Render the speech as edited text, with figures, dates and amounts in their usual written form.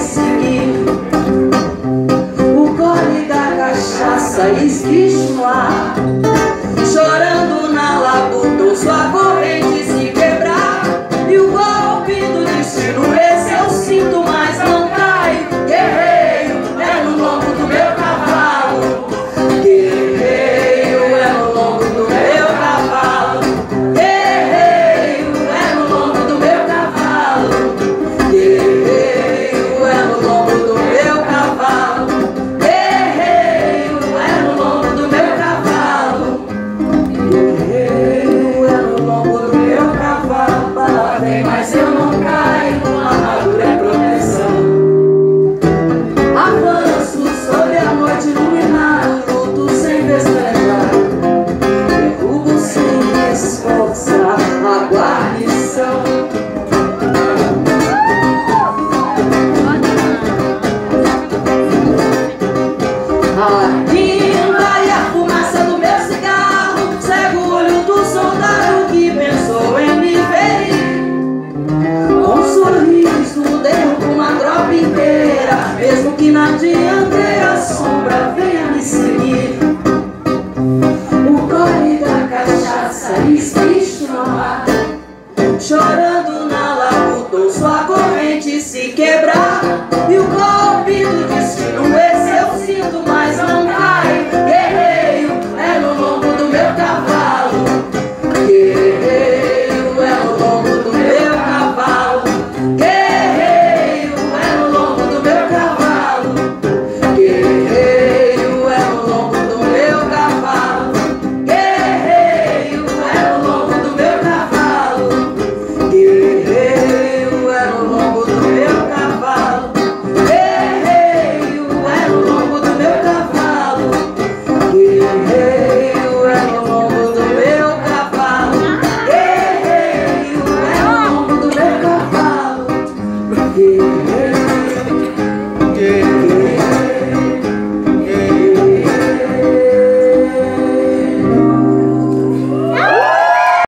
seguir o gole da cachaça, esguicho no ar, chorando na labuta, sua corrente se quebrar e o golpe do destino. Esse eu sinto, mas não cai. Guerreiro é no lombo do meu cavalo, guerreiro é no lombo do meu cavalo, guerreiro é no lombo do meu cavalo, guerreiro é no lombo do meu cavalo, guerreiro é no lombo do meu cavalo, guerreiro é no lombo do meu cavalo. Bala vem, mas eu não caio, a armadura é proteção. Avanço sobre a noite iluminada, luto sem pestanejar, derrubo sem esforçar a guarnição. A guinda e a fumaça do meu cigarro cega o olho do soldado que pensou em me ferir. Com um sorriso derrubo uma tropa inteira, mesmo que não adianta.